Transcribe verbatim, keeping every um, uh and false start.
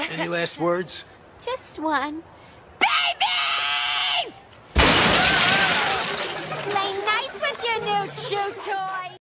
Any last words? Just one. Babies! Play nice with your new chew toy!